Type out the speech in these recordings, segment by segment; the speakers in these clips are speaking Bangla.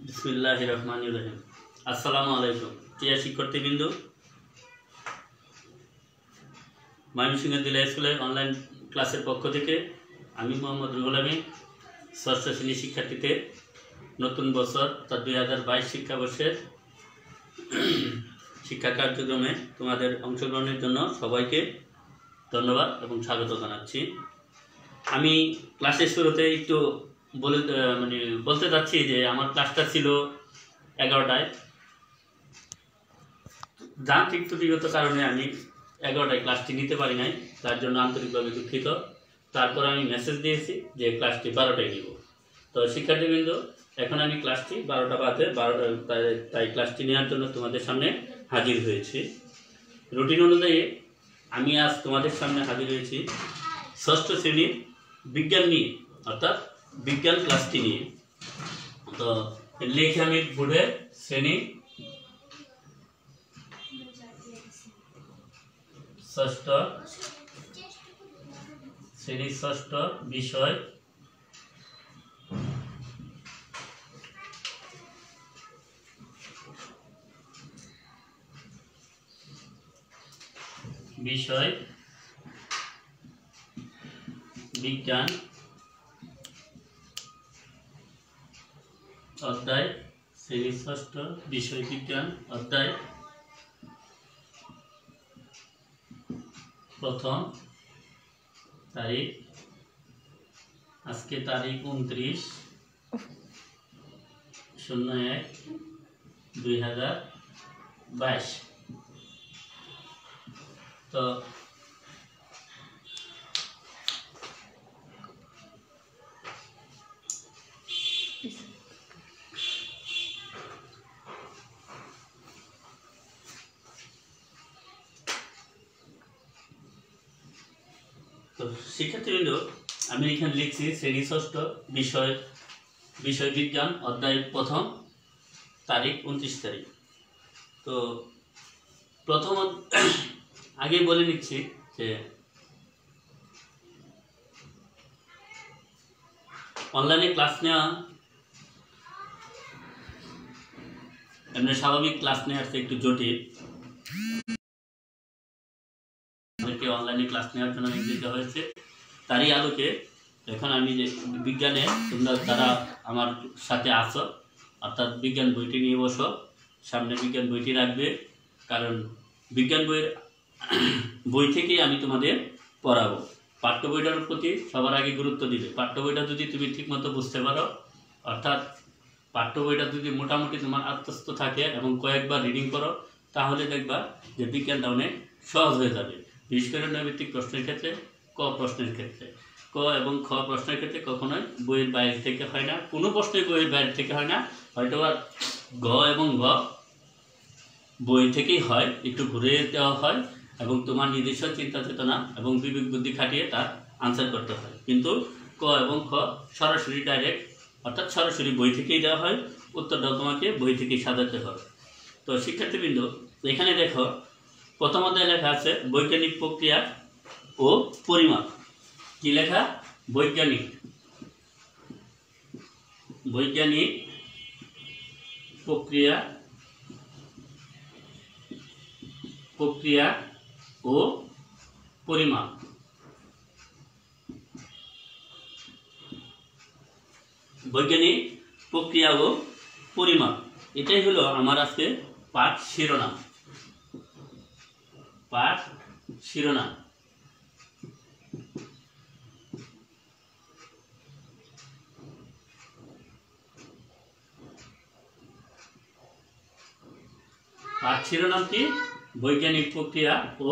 বিসমিল্লাহির রহমানির রহিম। আসসালামু আলাইকুম প্রিয় শিক্ষার্থীবৃন্দ, ময়মনসিংহ জেলা স্কুলের অনলাইন ক্লাসের পক্ষ থেকে আমি মোহাম্মদ রুহুল আমিন ষষ্ঠ শ্রেণীর শিক্ষার্থীদের নতুন বছর অর্থাৎ 2022 শিক্ষাবর্ষের শিক্ষা কার্যক্রমে তোমাদের অংশগ্রহণের জন্য সবাইকে ধন্যবাদ এবং স্বাগত জানাচ্ছি। আমি ক্লাসের শুরুতে একটু বলতে চাচ্ছি যে আমার ক্লাসটা ছিল 11টায়। যান্ত্রিক ত্রুটিগত কারণে আমি 11টায় ক্লাসটি নিতে পারি নাই, তার জন্য আন্তরিকভাবে দুঃখিত। তারপর আমি মেসেজ দিয়েছি যে ক্লাসটি 12টায় নিব। তো শিক্ষার্থীবৃন্দ, এখন আমি ক্লাসটি 12টা বাদে তাই ক্লাসটি নেওয়ার জন্য তোমাদের সামনে হাজির হয়েছি। রুটিন অনুযায়ী আমি আজ তোমাদের সামনে হাজির হয়েছি ষষ্ঠ শ্রেণীর বিজ্ঞান নিয়ে, অর্থাৎ বিজ্ঞান ক্লাসটি নিয়ে। তো লিখে আমি বোর্ডে শ্রেণী ষষ্ঠ বিষয় বিজ্ঞান অধ্যায়, শ্রেণী ষষ্ঠ বিষয় বিজ্ঞান অধ্যায় প্রথম তারিখ, আজকে তারিখ 29/01/2022। তো শিক্ষার্থীবৃন্দ, আমি এখানে লিখছি শ্রেণী ষষ্ঠ বিষয় বিজ্ঞান অধ্যায় প্রথম তারিখ 29 তারিখ। তো প্রথম আগে বলে নিচ্ছি যে অনলাইনে ক্লাস নেওয়া এমনি স্বাভাবিক ক্লাস নেওয়ার চেয়ে একটু জটিল। অনলাইনে ক্লাস নেওয়ার জন্য দিতে হয়েছে, তারই আলোকে এখন আমি যে বিজ্ঞানে তোমরা যারা আমার সাথে আছো, অর্থাৎ বিজ্ঞান বইটি নিয়ে বসো, সামনে বিজ্ঞান বইটি রাখবে, কারণ বিজ্ঞান বই থেকেই আমি তোমাদের পড়াবো। পাঠ্য বইটার প্রতি সবার আগে গুরুত্ব দিবে। পাঠ্য বইটা যদি তুমি ঠিকমতো বুঝতে পারো, অর্থাৎ পাঠ্য বইটা যদি মোটামুটি তোমার আত্মস্থ থাকে এবং কয়েকবার রিডিং করো, তাহলে দেখবা যে বিজ্ঞানটা অনেক সহজ হয়ে যাবে। বিশেষ করে নৈমিত্তিক প্রশ্নের ক্ষেত্রে, ক প্রশ্নের ক্ষেত্রে, ক এবং খ প্রশ্নের ক্ষেত্রে কখনোই বইয়ের বাইরে থেকে হয় না, কোনো প্রশ্নই বইয়ের বাইরে থেকে হয় না, হয়তো গ এবং ঘ বই থেকেই হয়, একটু ঘুরে দেওয়া হয় এবং তোমার নিজস্ব চিন্তা চেতনা এবং বিবেক বুদ্ধি খাটিয়ে তার আনসার করতে হয়। কিন্তু ক এবং খ সরাসরি ডাইরেক্ট, অর্থাৎ সরাসরি বই থেকেই দেওয়া হয়, উত্তরটাও তোমাকে বই থেকেই সাজাতে হবে। তো শিক্ষার্থীবৃন্দ, এখানে দেখো প্রথম অধ্যায়ে লেখা আছে বৈজ্ঞানিক প্রক্রিয়া ও পরিমাপ। কি লেখা? বৈজ্ঞানিক প্রক্রিয়া ও পরিমাপ। বৈজ্ঞানিক প্রক্রিয়া ও পরিমাপ, এটাই হলো আমার আজকে পাঠ শিরোনাম। পাঠ শিরোনাম কি? বৈজ্ঞানিক প্রক্রিয়া ও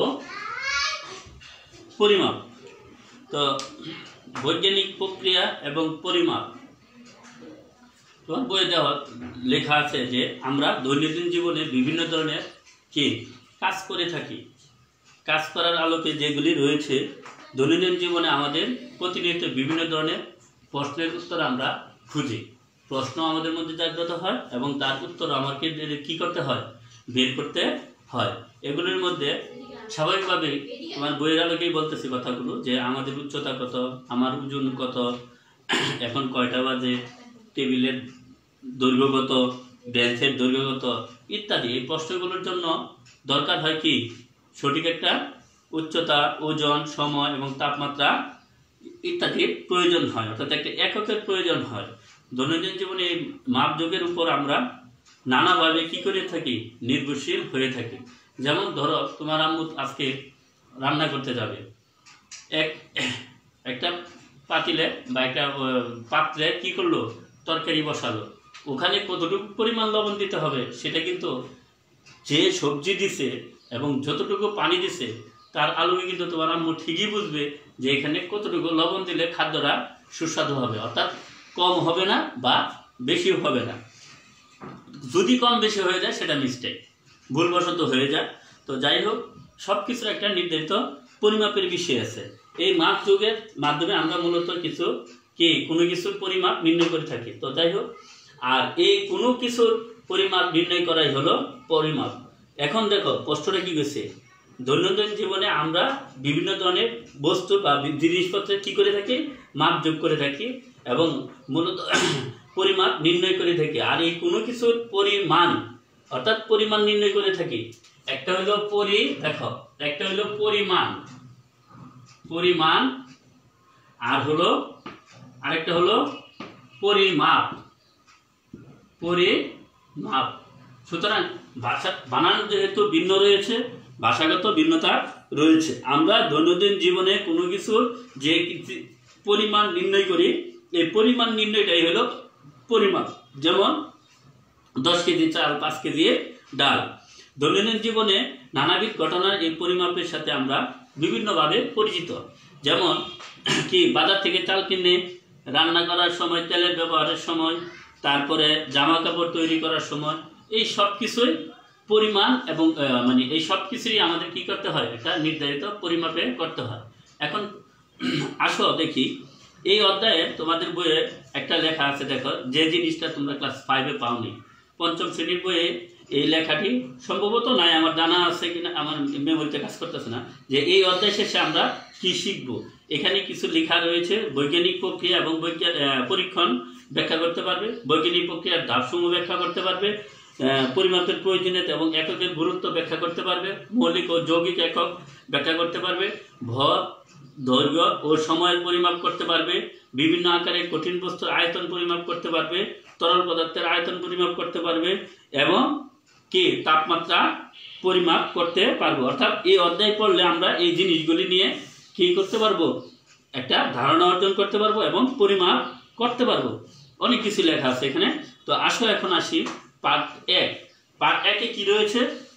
পরিমাপ। তো বৈজ্ঞানিক প্রক্রিয়া এবং পরিমাপ, তোমার বইয়ে দেওয়া লেখা আছে যে আমরা দৈনন্দিন জীবনে বিভিন্ন ধরনের কাজ করে থাকি। কাজ করার আলোকে যেগুলি রয়েছে দৈনন্দিন জীবনে আমাদের প্রতিনিয়ত বিভিন্ন ধরনের প্রশ্নের উত্তর আমরা খুঁজি। প্রশ্ন আমাদের মধ্যে জাগ্রত হয় এবং তার উত্তর আমাকে কি করতে হয়? বের করতে হয়। এগুলোর মধ্যে স্বাভাবিকভাবে আমার বইয়ের আলোকেই বলতেছি কথাগুলো, যে আমাদের উচ্চতা কত, আমার ওজন কত, এখন কয়টা বাজে, টেবিলের দৈর্ঘ্য কত, বেঞ্চের দৈর্ঘ্য কত ইত্যাদি। এই প্রশ্নগুলোর জন্য দরকার হয় কি সঠিক একটা উচ্চতা, ওজন, সময় এবং তাপমাত্রা ইত্যাদির প্রয়োজন হয়, অর্থাৎ একটা এককের প্রয়োজন হয়। দৈনন্দিন জীবনে এই মাপযোগের উপর আমরা নানাভাবে কি করে থাকি, নির্ভরশীল হয়ে থাকি। যেমন ধরো তোমার আম্মু আজকে রান্না করতে যাবে, একটা পাতিলে বা একটা পাত্রে কি করলো, তরকারি বসালো, ওখানে কতটুকু পরিমাণ লবণ দিতে হবে সেটা কিন্তু যে সবজি দিছে এবং যতটুকু পানি দিছে তার আলোকে কিন্তু তোমার আম্মু ঠিকই বুঝবে যে এখানে কতটুকু লবণ দিলে খাদ্যটা সুস্বাদু হবে, অর্থাৎ কম হবে না বা বেশিও হবে না। যদি কম বেশি হয়ে যায় সেটা মিস্টেক, ভুলবশত হয়ে যায়। তো যাই হোক, সব কিছুর একটা নির্ধারিত পরিমাপের বিষয় আছে। এই মাপ যোগের মাধ্যমে আমরা মূলত কোনো কিছুর পরিমাপ নির্ণয় করে থাকি। তো যাই হোক, আর এই কোনো কিছুর পরিমাপ নির্ণয় করাই হলো পরিমাপ। এখন দেখো প্রশ্নটা কি গেছে, দৈনন্দিন জীবনে আমরা বিভিন্ন ধরনের বস্তু বা জিনিসপত্রের কি করে থাকি, মাপ যোগ করে থাকি এবং মূলত পরিমাপ নির্ণয় করে থাকি। আর এই কোনো কিছুর পরিমাণ অর্থাৎ পরিমাণ নির্ণয় করে থাকি। একটা হলো একটা হলো পরিমাণ আর হলো আরেকটা হলো পরিমাপ। সুতরাং ভাষা বানান যেহেতু ভিন্ন রয়েছে, ভাষাগত ভিন্নতা রয়েছে। আমরা দৈনন্দিন জীবনে কোনো কিছুর যে পরিমাণ নির্ণয় করি, এই পরিমাণ নির্ণয়টাই হলো পরিমাপ। যেমন 10 কেজি চাল, 5 কেজি ডাল। দৈনন্দিন জীবনে নানাবিধ ঘটনার এই পরিমাপের সাথে আমরা বিভিন্নভাবে পরিচিত। যেমন কি বাজার থেকে চাল কিনে রান্না করার সময়, তেলের ব্যবহারের সময়, তারপরে জামা কাপড় তৈরি করার সময়, এই সব কিছুই পরিমাণ এবং এই সব কিছুই আমাদের কি করতে হয়, একটা নির্ধারিত পরিমাপে করতে হয়। এখন আসো দেখি, এই অধ্যায়ে তোমাদের বইয়ে একটা লেখা আছে, দেখো যে জিনিসটা তোমরা ক্লাস 5-এ পাওনি, 5ম শ্রেণীর বইয়ে এই লেখাটি সম্ভবত নাই, আমার জানা আছে কিনা আমার মেমোরিতে কাজ করতেছে না, যে এই অধ্যায় শেষে আমরা কি শিখব। এখানে কিছু লেখা রয়েছে, বৈজ্ঞানিক প্রক্রিয়া এবং পরীক্ষণ ব্যাখ্যা করতে পারবে, বৈজ্ঞানিক প্রক্রিয়ার ধাপসমূহ ব্যাখ্যা করতে পারবে, পরিমাপের প্রয়োজনীয়তা এবং এককের গুরুত্ব ব্যাখ্যা করতে পারবে, মৌলিক ও যৌগিক একক ব্যাখ্যা করতে পারবে, ভর, দৈর্ঘ্য ও সময়ের পরিমাপ করতে পারবে, বিভিন্ন আকারের কঠিন বস্তুর আয়তন পরিমাপ করতে পারবে, তরল পদার্থের আয়তন পরিমাপ করতে পারবে এবং তাপমাত্রা পরিমাপ করতে পারবো। অর্থাৎ এই অধ্যায় পড়লে আমরা এই জিনিসগুলি নিয়ে কি করতে পারবো, একটা ধারণা অর্জন করতে পারবো এবং পরিমাপ করতে পারবো। অনেক কিছু লেখা আছে এখানে। তো আসো এখন আসি পার্ট 1। পার্ট 1-এ কি রয়েছে,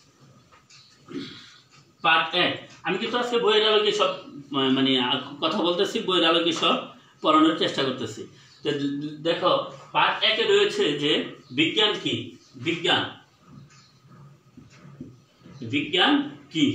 পার্ট 1 আমি কিন্তু আজকে বইয়ের আলোকে সব কথা বলতেছি, বইয়ের আলোকে সব পড়ানোর চেষ্টা করতেছি। তো দেখো পার্ট 1-এ রয়েছে যে বিজ্ঞান কি, বিজ্ঞান কি,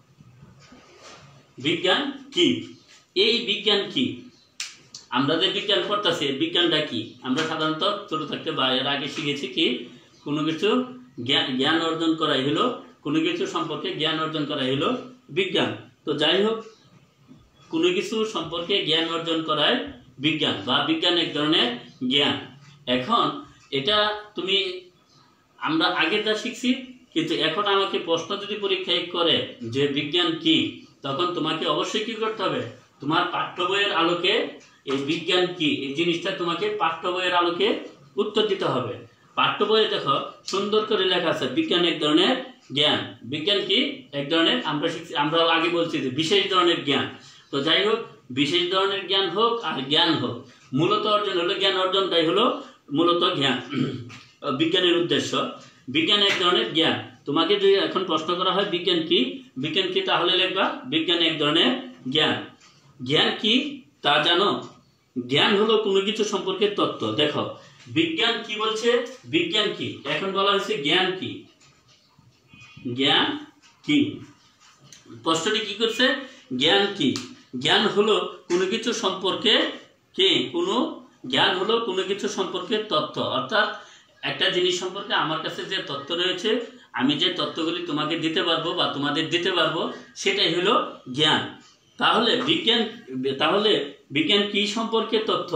এই বিজ্ঞান কি, আমরা যে বিজ্ঞান পড়তেছি বিজ্ঞানটা কি। আমরা সাধারণত ছোট থাকতে বা এর আগে শিখেছি কি কোনো কিছু জ্ঞান অর্জন করাই হলো, কোনো কিছু সম্পর্কে জ্ঞান অর্জন করাই হলো বিজ্ঞান। তো যাই হোক, কোনো কিছু সম্পর্কে জ্ঞান অর্জন করায় বিজ্ঞান বা বিজ্ঞান এক ধরনের জ্ঞান। এখন এটা আমরা আগে যা শিখছি, কিন্তু এখন আমাকে প্রশ্ন যদি পরীক্ষায় করে যে বিজ্ঞান কি, তখন তোমাকে অবশ্যই কি করতে হবে, তোমার পাঠ্য বইয়ের আলোকে এই বিজ্ঞান কি এই জিনিসটা তোমাকে পাঠ্য বইয়ের আলোকে উত্তর দিতে হবে। পাঠ্য বইয়ে দেখো সুন্দর করে লেখা আছে বিজ্ঞান এক ধরনের জ্ঞান। বিজ্ঞান কি এক ধরনের, আমরা আগে বলছি যে বিশেষ ধরনের জ্ঞান। তো যাই হোক, বিশেষ ধরনের জ্ঞান হোক আর জ্ঞান হোক, মূলত অর্জন হলো জ্ঞান অর্জনটাই হলো মূলত জ্ঞান, বিজ্ঞানের উদ্দেশ্য। বিজ্ঞান এক ধরনের জ্ঞান। তোমাকে যদি এখন প্রশ্ন করা হয় বিজ্ঞান কি, তাহলে লিখবা বিজ্ঞান এক ধরনের জ্ঞান। জ্ঞান কি তা জানো? জ্ঞান হলো কোনো কিছু সম্পর্কে তত্ত্ব। দেখো বিজ্ঞান কি বলছে, বিজ্ঞান কি, এখন বলা হয়েছে জ্ঞান কি। জ্ঞান কি, প্রশ্নটি কি করছে, জ্ঞান কি। জ্ঞান হলো কোনো কিছু সম্পর্কে জ্ঞান হলো কোনো কিছু সম্পর্কে তথ্য। অর্থাৎ একটা জিনিস সম্পর্কে আমার কাছে যে তথ্য রয়েছে, আমি যে তথ্যগুলি তোমাকে দিতে পারবো বা তোমাদের দিতে পারবো, সেটাই হলো জ্ঞান। তাহলে বিজ্ঞান কি সম্পর্কে তথ্য?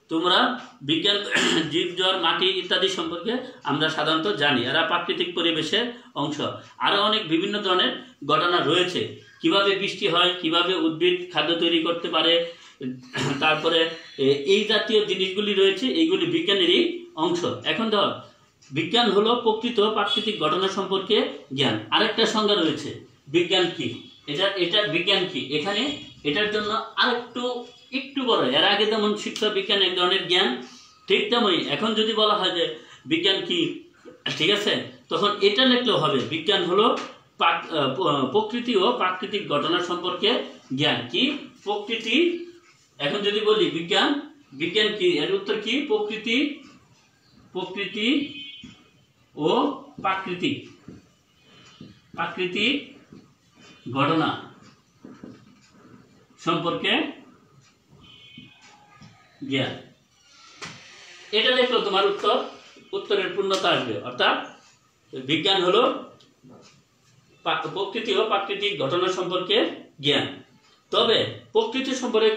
তোমরা বিজ্ঞান জীব জ্বর মাটি ইত্যাদি সম্পর্কে আমরা সাধারণত জানি, এরা প্রাকৃতিক পরিবেশের অংশ। আরও অনেক বিভিন্ন ধরনের ঘটনা রয়েছে, কিভাবে বৃষ্টি হয়, কিভাবে উদ্ভিদ খাদ্য তৈরি করতে পারে, তারপরে এই জাতীয় জিনিসগুলি রয়েছে, এইগুলি বিজ্ঞানেরই অংশ। এখন ধর বিজ্ঞান হলো প্রকৃত প্রাকৃতিক ঘটনা সম্পর্কে জ্ঞান। আরেকটা সংজ্ঞা রয়েছে বিজ্ঞান কি, এটা বিজ্ঞান কি, এখানে এটার জন্য একটু বড়। এর আগে যেমন শিক্ষা বিজ্ঞান এক ধরনের জ্ঞান, ঠিক তেমনই এখন যদি বলা হয় যে বিজ্ঞান কি, ঠিক আছে, তখন এটা লিখলেও হবে। বিজ্ঞান হলো প্রকৃতি ও প্রাকৃতিক ঘটনা সম্পর্কে জ্ঞান। কি প্রকৃতি, এখন যদি বলি বিজ্ঞান কি, এর উত্তর কি? প্রকৃতি ও প্রাকৃতিক ঘটনা সম্পর্কে জ্ঞান। এটা লিখলো তোমার উত্তরের পূর্ণতা আসবে। অর্থাৎ বিজ্ঞান হলো প্রকৃতি ও প্রাকৃতিক ঘটনা সম্পর্কে জ্ঞান। তবে প্রকৃতি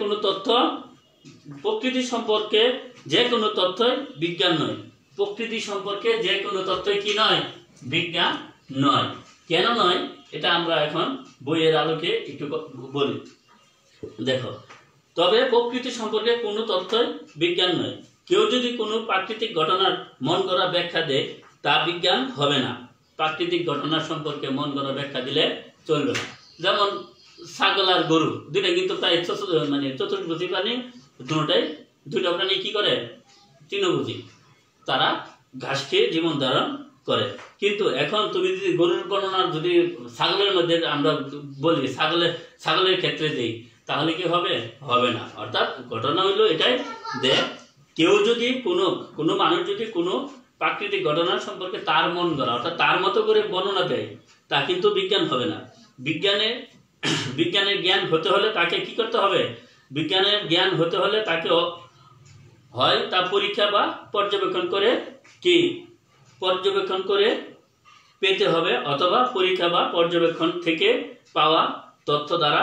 সম্পর্কে যে কোনো তথ্যই বিজ্ঞান নয়। প্রকৃতি সম্পর্কে যে কোনো তথ্যই কি নয়? বিজ্ঞান নয়। কেন নয় এটা আমরা এখন বইয়ের আলোকে একটু বলি। দেখো, তবে প্রকৃতি সম্পর্কে কোনো তথ্যই বিজ্ঞান নয়। কেউ যদি কোনো প্রাকৃতিক ঘটনার মন গড়া ব্যাখ্যা দেয় তা বিজ্ঞান হবে না। প্রাকৃতিক ঘটনা সম্পর্কে মন গড়া ব্যাখ্যা দিলে চলবে না। যেমন ছাগল আর গরু দুইটা কিন্তু প্রায় চতুর্ভুজি প্রাণী, দুটা প্রাণী কি করে? তৃণভোজী। তারা ঘাস খেয়ে জীবন ধারণ করে। কিন্তু এখন তুমি যদি গরুর বর্ণনা যদি ছাগলের মধ্যে আমরা বলি, ছাগলের ক্ষেত্রে দিই, তাহলে কি হবে? হবে না। অর্থাৎ ঘটনা হইলো এটাই যে কেউ যদি কোনো মানুষ যদি কোনো প্রাকৃতিক ঘটনা সম্পর্কে তার মন গড়া অর্থাৎ তার মতো করে বর্ণনা দেয়, তা কিন্তু বিজ্ঞান হবে না। বিজ্ঞানের জ্ঞান হতে হলে তাকে কি করতে হবে? বিজ্ঞানের জ্ঞান হতে হলে তাকে হয় তা পরীক্ষা বা পর্যবেক্ষণ করে পেতে হবে, অথবা পরীক্ষা বা পর্যবেক্ষণ থেকে পাওয়া তথ্য দ্বারা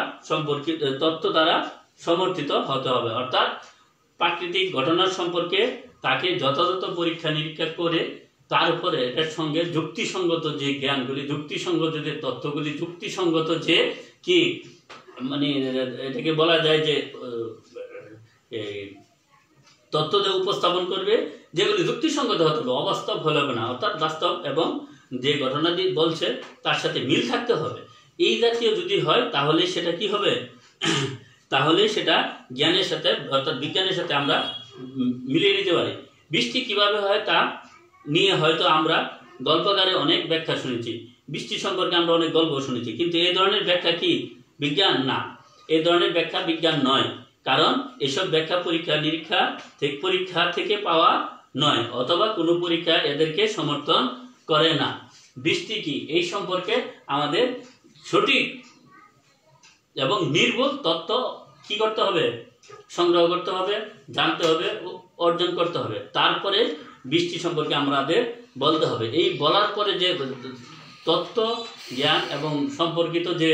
সমর্থিত হতে হবে। অর্থাৎ প্রাকৃতিক ঘটনার সম্পর্কে তাকে যথাযথ পরীক্ষা নিরীক্ষা করে তার উপরে এটার সঙ্গে যুক্তিসঙ্গত যে জ্ঞানগুলি, যুক্তিসঙ্গত যে তথ্যগুলি, যুক্তিসঙ্গত যে কি এটাকে বলা যায় যে তথ্য যে উপস্থাপন করবে, যেগুলি যুক্তিসঙ্গত হতে হবে, অবাস্তব হলে হবে না। অর্থাৎ বাস্তব এবং যে ঘটনাটি বলছে তার সাথে মিল থাকতে হবে। এই জাতীয় যদি হয় তাহলে সেটা কি হবে? তাহলে সেটা জ্ঞানের সাথে অর্থাৎ বিজ্ঞানের সাথে আমরা মিলিয়ে নিতে পারি। বৃষ্টি কিভাবে হয় তা নিয়ে হয়তো আমরা গল্পকারে অনেক ব্যাখ্যা শুনেছি, বৃষ্টি সম্পর্কে আমরা অনেক গল্প শুনেছি, কিন্তু এই ধরনের ব্যাখ্যা কি বিজ্ঞান? না, এই ধরনের ব্যাখ্যা বিজ্ঞান নয়। কারণ এসব ব্যাখ্যা পরীক্ষা থেকে পাওয়া নয়, অথবা কোনো পরীক্ষা এদেরকে সমর্থন করে না। বৃষ্টি কি এই সম্পর্কে আমাদের সঠিক এবং নির্ভুল তথ্য কি করতে হবে? সংগ্রহ করতে হবে, জানতে হবে, অর্জন করতে হবে। তারপরে বৃষ্টি সম্পর্কে আমাদের বলতে হবে। এই বলার পরে যে তত্ত্ব জ্ঞান এবং সম্পর্কিত যে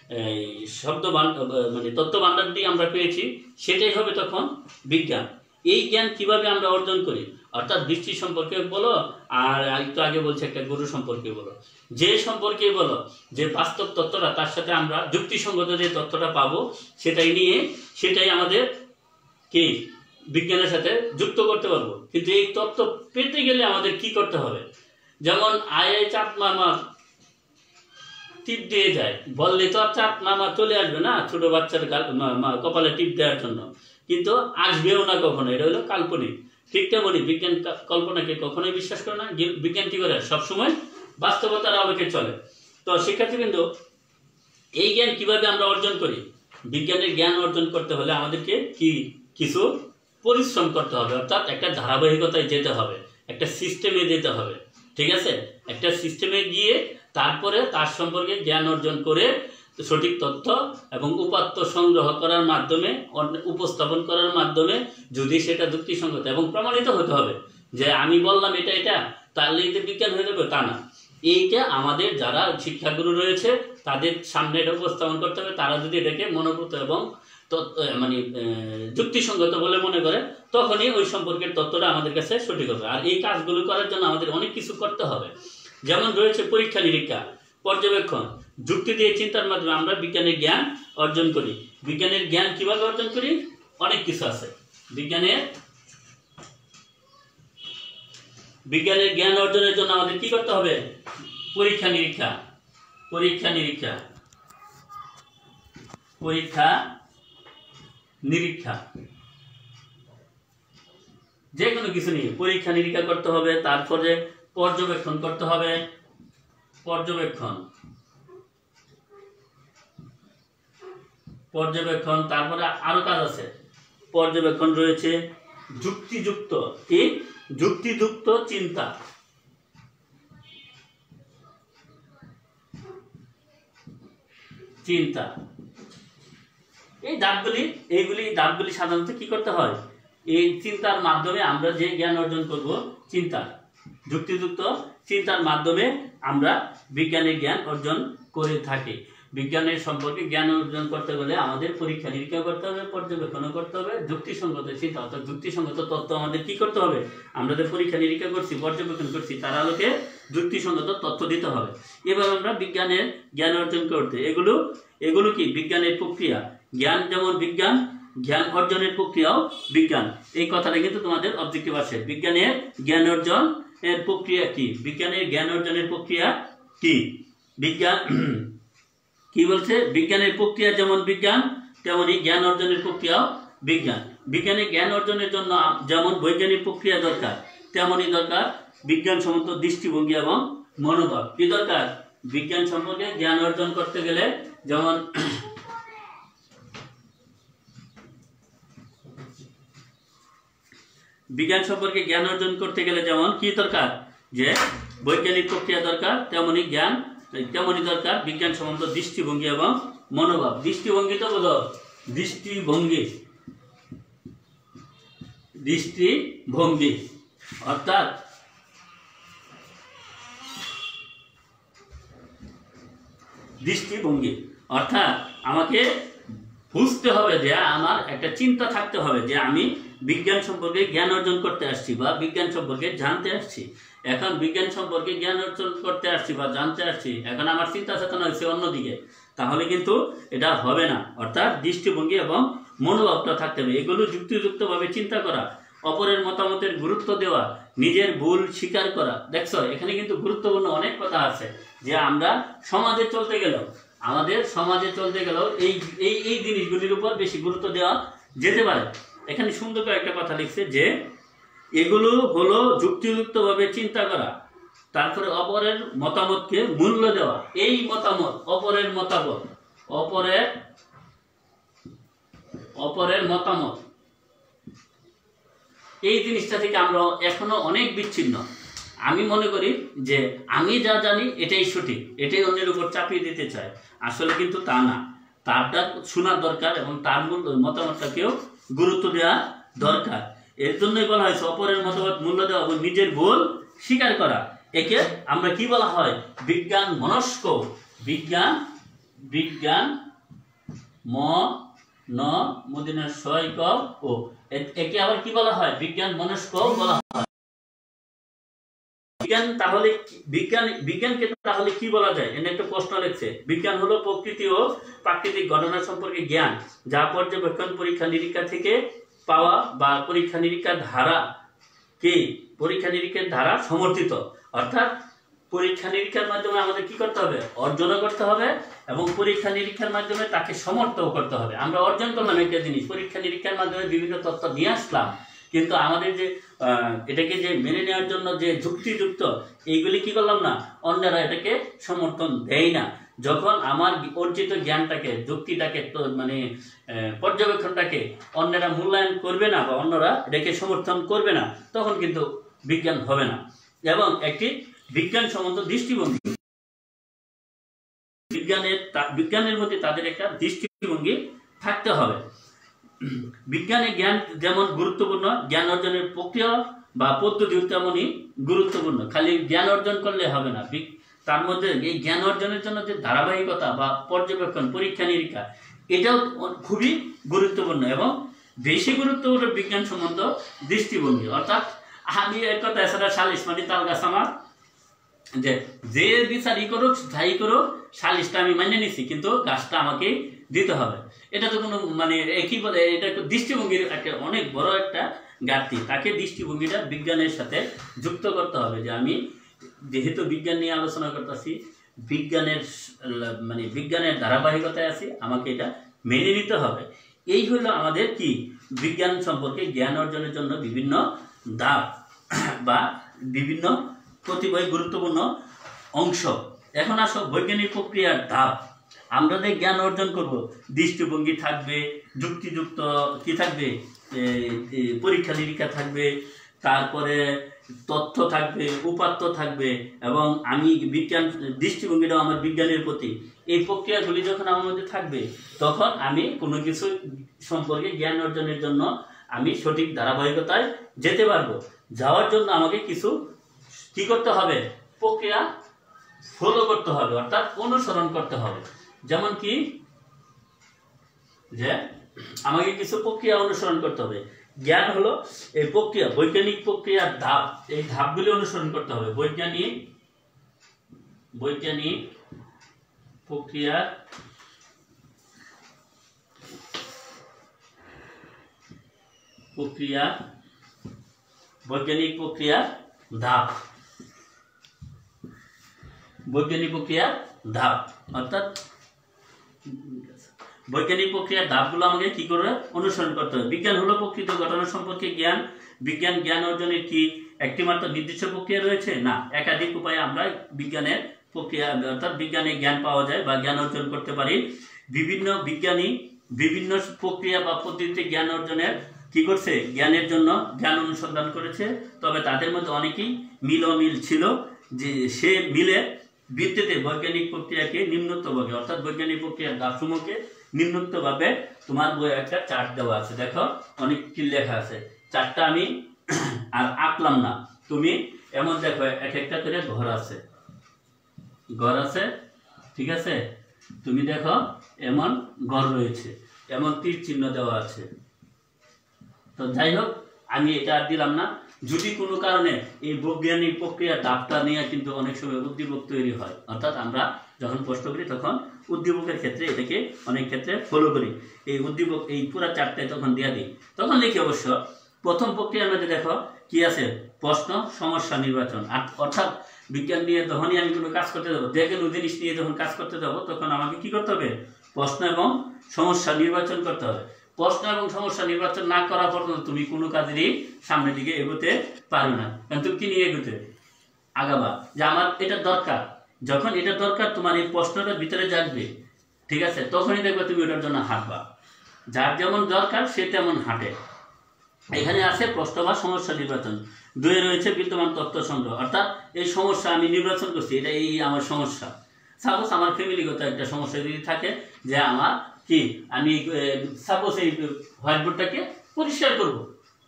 তত্ত্ব ভাণ্ডারটি আমরা পেয়েছি, সেটাই হবে তখন বিজ্ঞান। এই জ্ঞান কিভাবে আমরা অর্জন করি? অর্থাৎ বৃষ্টি সম্পর্কে বলো, আর একটু আগে বলছে একটা গরু সম্পর্কে বলো, যে সম্পর্কে বলো, যে বাস্তব তথ্যটা তার সাথে আমরা যুক্তিসঙ্গত যে তথ্যটা পাবো সেটাই আমাদের কি বিজ্ঞানের সাথে যুক্ত করতে পারবো। কিন্তু এই তথ্য পেতে গেলে আমাদের কি করতে হবে? যেমন চাপ মামা টিপ দিয়ে যায়, বললে তো আর চাপ মামা চলে আসবে না ছোট বাচ্চার কপালে টিপ দেওয়ার জন্য, কিন্তু আসবেও না কখনো। এটা হলো কাল্পনিক। ঠিক তেমনি বিজ্ঞান কল্পনাকে কখনোই বিশ্বাস করে না। বিজ্ঞান কি করে? সবসময় বাস্তবতার আলোকে চলে। তো শিক্ষার্থী কিন্তু এই জ্ঞান কিভাবে আমরা অর্জন করি? বিজ্ঞানের জ্ঞান অর্জন করতে হলে আমাদেরকে কিছু পরিশ্রম করতে হবে। অর্থাৎ একটা ধারাবাহিকতায় যেতে হবে, একটা সিস্টেমে যেতে হবে। ঠিক আছে, একটা সিস্টেমে গিয়ে তারপরে তার সম্পর্কে জ্ঞান অর্জন করে সঠিক তথ্য এবং উপাত্ত সংগ্রহ করার মাধ্যমে উপস্থাপন করার মাধ্যমে যদি সেটা যুক্তিসঙ্গত এবং প্রমাণিত হতে হবে যে আমি বললাম এটা তাহলে এটা বিজ্ঞান হয়ে যাবে, তা না। এইটা আমাদের যারা শিক্ষাগুরু রয়েছে তাদের সামনে এটা উপস্থাপন করতে হবে। তারা যদি এটাকে মনোভূত এবং মানে যুক্তিসঙ্গত বলে মনে করে, তখনই ওই সম্পর্কের তথ্যটা আমাদের কাছে সঠিক হবে। আর এই কাজগুলো করার জন্য আমাদের অনেক কিছু করতে হবে, যেমন রয়েছে পরীক্ষা নিরীক্ষা, পর্যবেক্ষণ, যুক্তি দিয়ে চিন্তার মাধ্যমে আমরা বিজ্ঞানের জ্ঞান অর্জন করি। বিজ্ঞানের জ্ঞান কিভাবে অর্জন করি? অনেক কিছু আছে। বিজ্ঞানের জ্ঞান অর্জনের জন্য আমাদের কি করতে হবে? পরীক্ষা নিরীক্ষা, পরীক্ষা নিরীক্ষা, পরীক্ষা নিরীক্ষা, যে কোনো কিছু নিয়ে পরীক্ষা নিরীক্ষা করতে হবে। তারপরে পর্যবেক্ষণ করতে হবে, পর্যবেক্ষণ, পর্যবেক্ষণ। তারপরে আরো কাজ আছে, পর্যবেক্ষণ রয়েছে যুক্তিযুক্ত, কি যুক্তিযুক্ত চিন্তা, চিন্তা। এইগুলি ধাপগুলি সাধারণত কি করতে হয়? এই চিন্তার মাধ্যমে আমরা যে জ্ঞান অর্জন করব, চিন্তা, যুক্তিযুক্ত চিন্তার মাধ্যমে আমরা বিজ্ঞানের জ্ঞান অর্জন করে থাকি। বিজ্ঞানের সম্পর্কে জ্ঞান অর্জন করতে গেলে আমাদের পরীক্ষা নিরীক্ষা করতে হবে, পর্যবেক্ষণ করতে হবে, যুক্তিসঙ্গত চিন্তা অর্থাৎ যুক্তিসঙ্গত তথ্য আমাদের কি করতে হবে? আমরা যে পরীক্ষা নিরীক্ষা করছি, পর্যবেক্ষণ করছি, তার আলোকে যুক্তিসঙ্গত তথ্য দিতে হবে। এবার আমরা বিজ্ঞানের জ্ঞান অর্জন করতে এগুলো কি বিজ্ঞানের প্রক্রিয়া। জ্ঞান যেমন বিজ্ঞান, জ্ঞান অর্জনের প্রক্রিয়াও বিজ্ঞান। এই কথাটা কিন্তু তোমাদের অবজেক্টিভ আসে। বিজ্ঞানের জ্ঞান অর্জন এর প্রক্রিয়া কি? বিজ্ঞানের জ্ঞান অর্জনের প্রক্রিয়া কি? বিজ্ঞান কি বলছে? বিজ্ঞানের প্রক্রিয়া যেমন বিজ্ঞান, তেমনি জ্ঞান অর্জনের প্রক্রিয়াও বিজ্ঞান। বিজ্ঞানের জ্ঞান অর্জনের জন্য যেমন বৈজ্ঞানিক প্রক্রিয়া দরকার, তেমনি দরকার বিজ্ঞানসম্মত দৃষ্টিভঙ্গি এবং মনোভাব। কি দরকার? বিজ্ঞান সম্পর্কে জ্ঞান অর্জন করতে গেলে যেমন বিজ্ঞান সম্পর্কে জ্ঞান অর্জন করতে গেলে যেমন কি দরকার? যে বৈজ্ঞানিক প্রক্রিয়া দরকার, তেমনি দরকার বিজ্ঞানসম্মত দৃষ্টিভঙ্গি এবং মনোভাব। দৃষ্টিভঙ্গি তো বলো, দৃষ্টিভঙ্গি অর্থাৎ আমাকে বুঝতে হবে যে আমার একটা চিন্তা থাকতে হবে যে আমি বিজ্ঞান সম্পর্কে জ্ঞান অর্জন করতে আসছি বা বিজ্ঞান সম্পর্কে জানতে আসছি। এখন বিজ্ঞান সম্পর্কে জ্ঞান অর্জন করতে আসছি বা জানতে আসছি, এখন আমার চিন্তা চেতনা হচ্ছে অন্যদিকে, তাহলে কিন্তু এটা হবে না। অর্থাৎ দৃষ্টিভঙ্গি এবং মনোভাবটা থাকতে হবে। এগুলো যুক্তিযুক্তভাবে চিন্তা করা, অপরের মতামতের গুরুত্ব দেওয়া, নিজের ভুল স্বীকার করা। দেখছো এখানে কিন্তু গুরুত্বপূর্ণ অনেক কথা আছে যে আমরা সমাজে চলতে গেলেও এই জিনিসগুলির উপর বেশি গুরুত্ব দেওয়া যেতে পারে। এখানে সুন্দর করে একটা কথা লিখছে যে এগুলো হলো যুক্তিযুক্তভাবে চিন্তা করা, তারপরে অপরের মতামতকে মূল্য দেওয়া। এই মতামত, অপরের মতামত, এই জিনিসটা থেকে আমরা এখনো অনেক বিচ্ছিন্ন। আমি মনে করি যে আমি যা জানি এটাই সঠিক, এটাই অন্যের উপর চাপিয়ে দিতে চাই। আসলে কিন্তু তা না, তারটা শোনা দরকার এবং তার মতামতটাকেও গুরুত্ব দেওয়া দরকার। এর জন্যই বলা হয়েছে অপরের মতামত মূল্য দেওয়া এবং নিজের ভুল স্বীকার করা। একে আমরা কি বলা হয়? বিজ্ঞান মনস্ক, বিজ্ঞান মদিনার সৈক ও একে আবার কি বলা হয়? বিজ্ঞান মনস্ক বলা হয়। বিজ্ঞানকে তাহলে কি বলা যায়? এনে একটা প্রশ্ন লিখছে। বিজ্ঞান হলো প্রকৃতি ও প্রাকৃতিক ঘটনা সম্পর্কে জ্ঞান, যা পর্যবেক্ষণ, পরীক্ষা নিরীক্ষা থেকে পাওয়া বা পরীক্ষা নিরীক্ষার ধারা সমর্থিত। অর্থাৎ পরীক্ষা নিরীক্ষার মাধ্যমে আমাদের কি করতে হবে? অর্জনও করতে হবে এবং পরীক্ষা নিরীক্ষার মাধ্যমে তাকে সমর্থও করতে হবে। আমরা অর্জন করলাম একটা জিনিস, পরীক্ষা নিরীক্ষার মাধ্যমে বিভিন্ন তথ্য নিয়ে আসলাম, কিন্তু আমাদের যে এটাকে যে মেনে নেওয়ার জন্য যে যুক্তিযুক্ত এইগুলি কি করলাম না, অন্যরা এটাকে সমর্থন দেয় না। যখন আমার অর্জিত জ্ঞানটাকে, যুক্তিটাকে, মানে পর্যবেক্ষণটাকে অন্যরা মূল্যায়ন করবে না বা অন্যরা এটাকে সমর্থন করবে না, তখন কিন্তু বিজ্ঞান হবে না। এবং একটি বিজ্ঞানসম্মত দৃষ্টিভঙ্গি, বিজ্ঞানের মধ্যে তাদের একটা দৃষ্টিভঙ্গি থাকতে হবে। বিজ্ঞানের জ্ঞান যেমন গুরুত্বপূর্ণ, জ্ঞান অর্জনের প্রক্রিয়া বা পদ্ধতিও তেমনই গুরুত্বপূর্ণ। খালি জ্ঞান অর্জন করলে হবে না, তার মধ্যে এই জ্ঞান অর্জনের জন্য যে ধারাবাহিকতা বা পর্যবেক্ষণ, পরীক্ষা নিরীক্ষা, এটাও খুবই গুরুত্বপূর্ণ এবং বেশি গুরুত্বপূর্ণ বিজ্ঞান সম্বন্ধ দৃষ্টিভঙ্গি। অর্থাৎ আমি এক কথা এছাড়া সালিশ মানে তাল গাছ আমার যে যে বিচারই করুক যাই করুক সালিশটা আমি মানিয়ে নিছি, কিন্তু গাছটা আমাকে দিতে হবে। এটা তো কোনো মানে কি বলে, এটা দৃষ্টিভঙ্গির একটা অনেক বড় একটা ঘাটতি। তাকে দৃষ্টিভঙ্গিটা বিজ্ঞানের সাথে যুক্ত করতে হবে, যে আমি যেহেতু বিজ্ঞান নিয়ে আলোচনা করতেছি, বিজ্ঞানের মানে বিজ্ঞানের ধারাবাহিকতায় আছি, আমাকে এটা মেনে নিতে হবে। এই হলো আমাদের কি বিজ্ঞান সম্পর্কে জ্ঞান অর্জনের জন্য বিভিন্ন ধাপ বা বিভিন্ন কতিপয় গুরুত্বপূর্ণ অংশ। এখন আসো বৈজ্ঞানিক প্রক্রিয়ার ধাপ। আমরা যে জ্ঞান অর্জন করব, দৃষ্টিভঙ্গি থাকবে, যুক্তিযুক্ত কি থাকবে, পরীক্ষা নিরীক্ষা থাকবে, তারপরে তথ্য থাকবে, উপাত্ত থাকবে, এবং আমি বিজ্ঞান দৃষ্টিভঙ্গিটাও আমার বিজ্ঞানের প্রতি। এই প্রক্রিয়াগুলি যখন আমার মধ্যে থাকবে, তখন আমি কোনো কিছু সম্পর্কে জ্ঞান অর্জনের জন্য আমি সঠিক ধারাবাহিকতায় যেতে পারবো। যাওয়ার জন্য আমাকে কিছু কি করতে হবে, প্রক্রিয়া ফলো করতে হবে, অর্থাৎ অনুসরণ করতে হবে। যেমন কি যে আমাকে কিছু প্রক্রিয়া অনুসরণ করতে হবে। জ্ঞান হলো এই প্রক্রিয়া, বৈজ্ঞানিক প্রক্রিয়ার ধাপ, এই ধাপগুলি অনুসরণ করতে হবে। বৈজ্ঞানিক প্রক্রিয়া বৈজ্ঞানিক প্রক্রিয়া ধাপ, বৈজ্ঞানিক প্রক্রিয়ার ধাপ, অর্থাৎ বৈজ্ঞানিক প্রক্রিয়ার ধাপগুলো আমাকে কি করে অনুসরণ করতে হবে। বিজ্ঞান হলো প্রকৃত ঘটনা সম্পর্কে জ্ঞান। বিজ্ঞান জ্ঞান অর্জনের কি একটি মাত্র নির্দিষ্ট প্রক্রিয়া রয়েছে? না, একাধিক উপায়ে আমরা বিজ্ঞানের প্রক্রিয়া অর্থাৎ বিজ্ঞানে জ্ঞান পাওয়া যায় বা জ্ঞান অর্জন করতে পারি। বিভিন্ন বিজ্ঞানী বিভিন্ন প্রক্রিয়া বা পদ্ধতিতে জ্ঞান অর্জনের কি করছে, জ্ঞানের জন্য জ্ঞান অনুসন্ধান করেছে। তবে তাদের মধ্যে অনেকেই মিল ছিল, যে সে মিলের ভিত্তিতে বৈজ্ঞানিক প্রক্রিয়াকে নিম্নোক্তভাবে, অর্থাৎ বৈজ্ঞানিক প্রক্রিয়ার ধাপসমূহকে নিম্নোক্তভাবে তোমার বই একটা চার্ট দেওয়া আছে, দেখো অনেক কি লেখা আছে। চার্টটা আমি আর আঁকলাম না, তুমি এমন দেখো এক একটা করে ঘর আছে, ঠিক আছে? তুমি দেখো এমন ঘর রয়েছে, এমন তীর চিহ্ন দেওয়া আছে। তো যাই হোক, আমি এটা আর দিলাম না। যদি কোনো কারণে এই বৈজ্ঞানিক প্রক্রিয়ার ধাপটা নিয়ে কিন্তু অনেক সময় উদ্দীপক তৈরি হয়, অর্থাৎ আমরা যখন প্রশ্ন করি তখন উদ্দীপকের ক্ষেত্রে এটাকে অনেক ক্ষেত্রে ফলো করি। এই উদ্দীপক এই পুরা চারটায় তখন দিয়ে দিই, তখন লিখি অবশ্য প্রথম প্রক্রিয়ার মধ্যে দেখো কি আছে, প্রশ্ন সমস্যা নির্বাচন। অর্থাৎ বিজ্ঞান নিয়ে যখনই আমি কোনো কাজ করতে যাবো, যে কোনো জিনিস নিয়ে যখন কাজ করতে যাবো, তখন আমাকে কি করতে হবে, প্রশ্ন এবং সমস্যা নির্বাচন করতে হবে। প্রশ্ন এবং সমস্যা নির্বাচন না করা পর্যন্ত তুমি কোনো কাজেরই সামনের দিকে এগোতে পারো না। কারণ তুমি কি নিয়ে এগোতে আগাবা, যে আমার এটা দরকার। যখন এটা দরকার তোমার এই প্রশ্নটা ভিতরে জাগবে, ঠিক আছে, তখনই দেখবে তুমি ওটার জন্য হাঁটবা। যার যেমন দরকার সে তেমন হাঁটে। এখানে আছে প্রশ্ন বা সমস্যা নির্বাচন। দুয়ে রয়েছে বিদ্যমান তথ্য সংগ্রহ, অর্থাৎ এই সমস্যা আমি নির্বাচন করছি, এটা এই আমার সমস্যা। সাপোজ আমার ফ্যামিলিগত একটা সমস্যা যদি থাকে, যে আমার কি আমি সাপোজ এই হোয়াইট বোর্ডটাকে পরিষ্কার করব,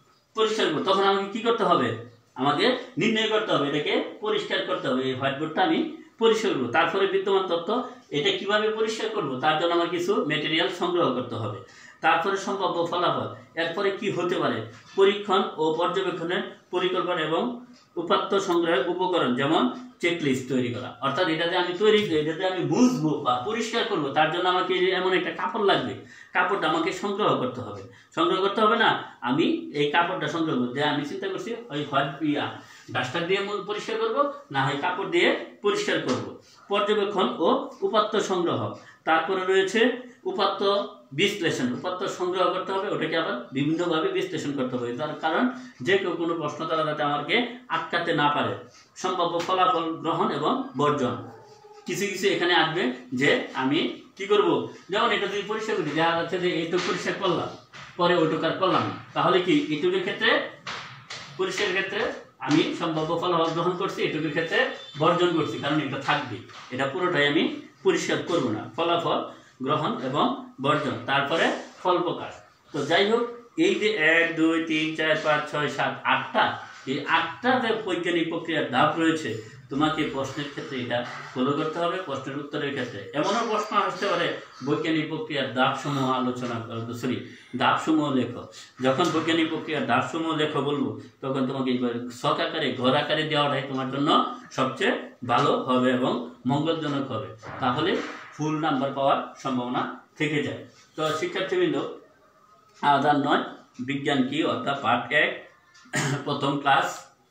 তখন আমাকে কি করতে হবে, আমাকে নির্ণয় করতে হবে এটাকে পরিষ্কার করতে হবে। এই হোয়াইট বোর্ডটা আমি পরিষ্কার করবো। তারপরে বিদ্যমান তথ্য, এটা কিভাবে পরিষ্কার করব, তার জন্য আমার কিছু মেটেরিয়াল সংগ্রহ করতে হবে। তারপরে সম্ভাব্য ফলাফল, এরপরে কি হতে পারে, পরীক্ষণ ও পর্যবেক্ষণের পরিকল্পনা এবং উপাত্ত সংগ্রহের উপকরণ, যেমন চেকলিস্ট তৈরি করা। অর্থাৎ এটাতে আমি বুঝবো বা পরিষ্কার করব, তার জন্য আমাকে এমন একটা কাপড় লাগবে, কাপড়টা আমাকে সংগ্রহ করতে হবে না, আমি এই কাপড়টা সংগ্রহ করবো। যে আমি চিন্তা করছি ওই ডাস্টার দিয়ে পরিষ্কার করব, না হয় কাপড় দিয়ে পরিষ্কার করব। পর্যবেক্ষণ ও উপাত্ত সংগ্রহ, তারপরে রয়েছে উপাত্ত বিশ্লেষণ। উপাত্ত সংগ্রহ করতে হবে, ওটাকে আবার বিভিন্নভাবে বিশ্লেষণ করতে হবে, তার কারণ যে কেউ কোনো প্রশ্ন দ্বারা যাতে আমাকে আটকাতে না পারে। সম্ভাব্য ফলাফল গ্রহণ এবং বর্জন, কিছু এখানে আসবে যে আমি কি করব, যেমন এটা যদি পরিষ্কার করি, দেখা যাচ্ছে যে এইটুকু পরিষ্কার করলাম, পরে ওইটুকু আর করলাম না, তাহলে কি এইটুকুর ক্ষেত্রে পরিষ্কারের ক্ষেত্রে আমি সম্ভাব্য ফলাফল গ্রহণ করছি, এইটুকুর ক্ষেত্রে বর্জন করছি, কারণ এটা থাকবে, এটা পুরোটাই আমি পরিষ্কার করব না। ফলাফল গ্রহণ এবং বর্জন, তারপরে ফল প্রকাশ। তো যাই হোক, এই যে 1 2 3 4 5 6 7 8টা এই 8টা যে বৈজ্ঞানিক প্রক্রিয়ার ধাপ রয়েছে তোমাকে প্রশ্নের ক্ষেত্রে এটা ফলো করতে হবে। প্রশ্নের উত্তরের ক্ষেত্রে এমনও প্রশ্ন আসতে পারে বৈজ্ঞানিক প্রক্রিয়ার ধাপসমূহ আলোচনা করো, ধাপসমূহ লেখো। যখন বৈজ্ঞানিক প্রক্রিয়ার ধাপসমূহ লেখো বলবো, তখন তোমাকে ছক আকারে ঘর আকারে দেওয়াটাই তোমার জন্য সবচেয়ে ভালো হবে এবং মঙ্গলজনক হবে। তাহলে ফুল নাম্বার পাওয়ার সম্ভাবনা থেকে যায়। তো শিক্ষার্থীবৃন্দ, আদার নয় বিজ্ঞান কি অর্থাৎ পার্ট 1 প্রথম ক্লাস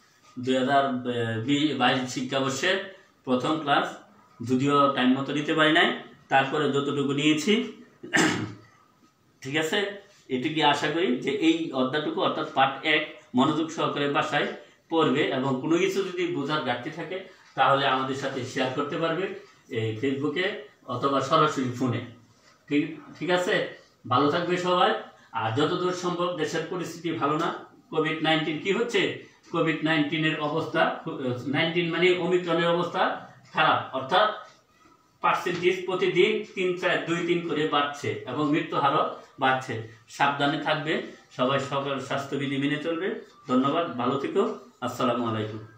2022 শিক্ষাবর্ষের প্রথম ক্লাস, যদিও টাইম মতো নিতে পারি নাই, তারপরে যতটুকু নিয়েছি ঠিক আছে। এটুকু আশা করি যে এই অধ্যায়টুকু অর্থাৎ পার্ট 1 মনোযোগ সহকারে বাসায় পড়বে এবং কোনো কিছু যদি বোঝার ঘাটতি থাকে তাহলে আমাদের সাথে শেয়ার করতে পারবে এই ফেসবুকে অথবা সরাসরি ফোনে। ঠিক আছে, ভালো থাকবে সবাই। আর যতদূর সম্ভব, দেশের পরিস্থিতি ভালো না, কোভিড-19 কি হচ্ছে, কোভিড-19 অবস্থা 19 মানে ওমিক্রনের অবস্থা খারাপ, অর্থাৎ পার্সেন্টেজ প্রতিদিন 2-3 করে বাড়ছে এবং মৃত্যু হারও বাড়ছে। সাবধানে থাকবে সবাই, সকল স্বাস্থ্যবিধি মেনে চলবে। ধন্যবাদ, ভালো থেকো, আসসালামু আলাইকুম।